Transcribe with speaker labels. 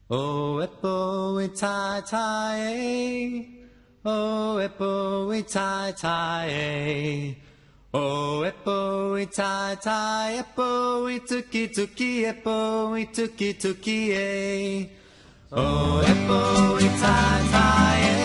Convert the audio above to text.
Speaker 1: Oh, Epoe, tie, tie, oh, Epoe, tie, tie, oh, Epoe, tie, tie, Epoe, Tooki, Tooki, Epoe, Tooki, Tooki, oh, Epoe, tie, tie.